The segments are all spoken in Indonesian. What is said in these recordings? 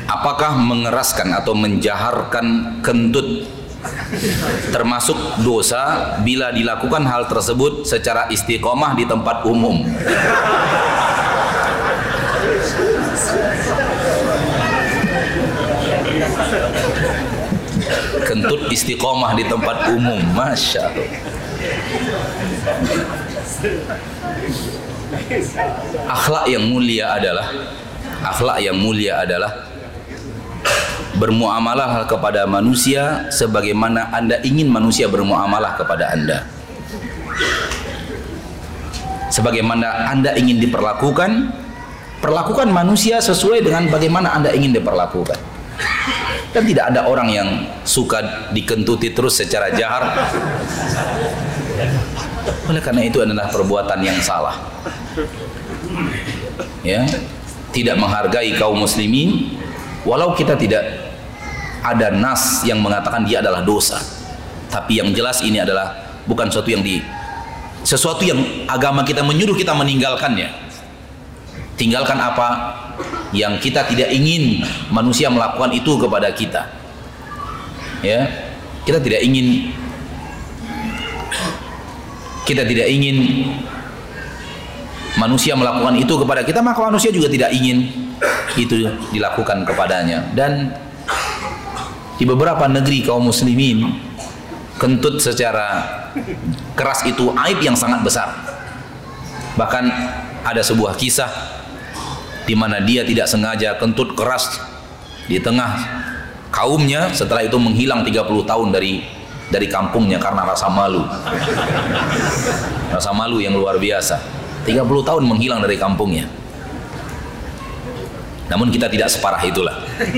Apakah mengeraskan atau menjaharkan kentut termasuk dosa bila dilakukan hal tersebut secara istiqomah di tempat umum? Kentut istiqomah di tempat umum, Masya Allah. Akhlak yang mulia adalah bermuamalah kepada manusia sebagaimana Anda ingin manusia bermuamalah kepada Anda. Sebagaimana Anda ingin diperlakukan, perlakukan manusia sesuai dengan bagaimana Anda ingin diperlakukan. Dan tidak ada orang yang suka dikentuti terus secara jahar. Oleh karena itu adalah perbuatan yang salah. Ya, tidak menghargai kaum muslimin, walau kita tidak ada nas yang mengatakan dia adalah dosa. Tapi yang jelas ini adalah bukan sesuatu yang agama kita menyuruh kita meninggalkannya. Tinggalkan apa yang kita tidak ingin manusia melakukan itu kepada kita. Ya, kita tidak ingin manusia melakukan itu kepada kita, maka manusia juga tidak ingin itu dilakukan kepadanya. Dan di beberapa negeri kaum muslimin, kentut secara keras itu aib yang sangat besar. Bahkan ada sebuah kisah di mana dia tidak sengaja kentut keras di tengah kaumnya, setelah itu menghilang 30 tahun dari kampungnya karena rasa malu. Rasa malu yang luar biasa. 30 tahun menghilang dari kampungnya. Namun kita tidak separah itulah.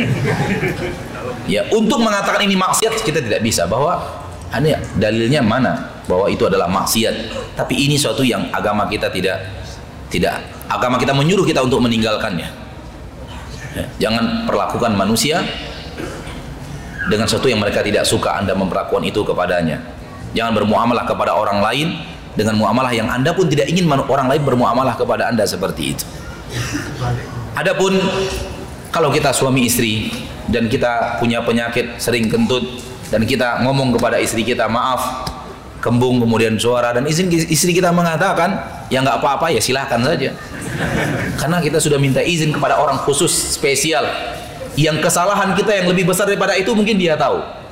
Ya, untuk mengatakan ini maksiat kita tidak bisa, bahwa ada dalilnya mana bahwa itu adalah maksiat. Tapi ini suatu yang agama kita tidak agama kita menyuruh kita untuk meninggalkannya. Ya, jangan perlakukan manusia dengan sesuatu yang mereka tidak suka Anda memperlakukan itu kepadanya. Jangan bermuamalah kepada orang lain dengan muamalah yang Anda pun tidak ingin orang lain bermuamalah kepada Anda seperti itu. Adapun kalau kita suami istri dan kita punya penyakit sering kentut dan kita ngomong kepada istri kita, maaf, kembung kemudian suara, dan istri kita mengatakan ya nggak apa-apa, ya silahkan saja, karena kita sudah minta izin kepada orang khusus spesial yang kesalahan kita yang lebih besar daripada itu mungkin dia tahu.